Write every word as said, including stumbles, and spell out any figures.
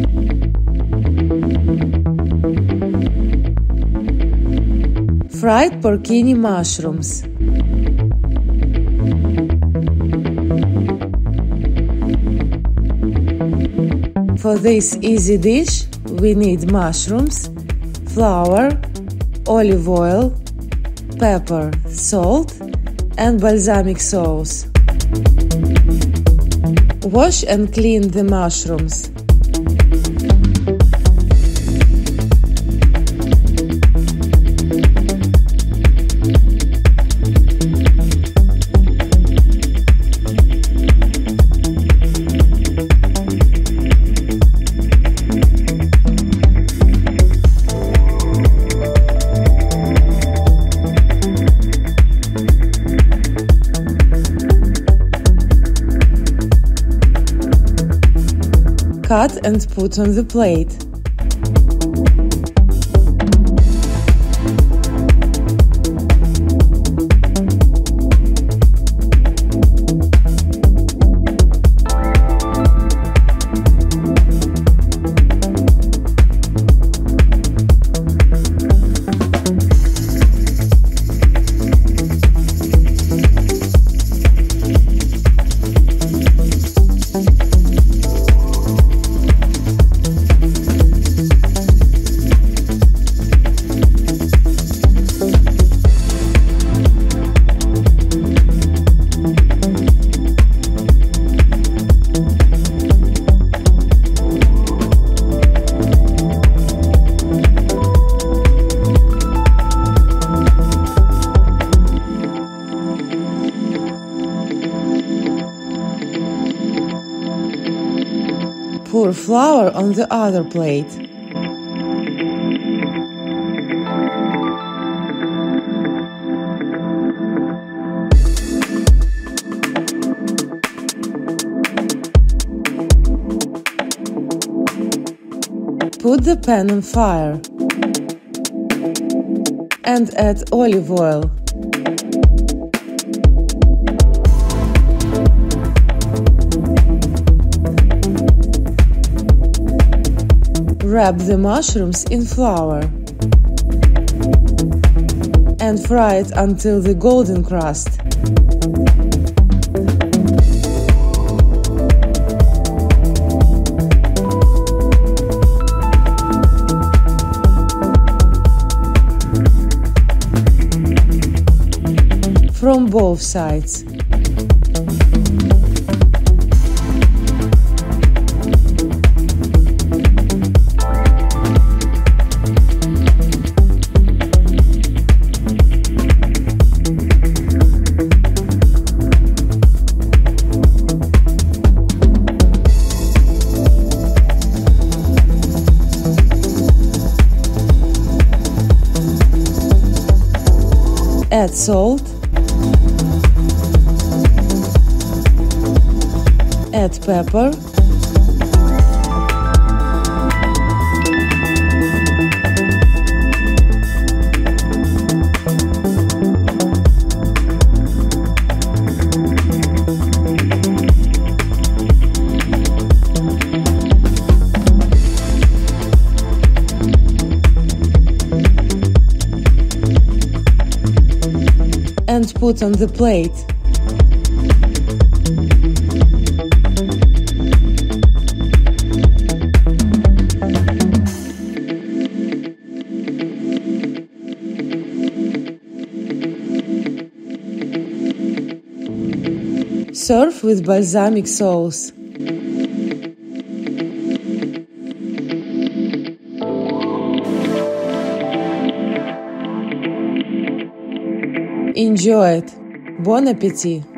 Fried porcini mushrooms. For this easy dish, we need mushrooms, flour, olive oil, pepper, salt, and balsamic sauce. Wash and clean the mushrooms. Cut and put on the plate. Pour flour on the other plate. Put the pan on fire and add olive oil. Wrap the mushrooms in flour and fry it until the golden crust. From both sides. Add salt, add pepper, and put on the plate. Serve with balsamic sauce. Enjoy it. Bon appétit!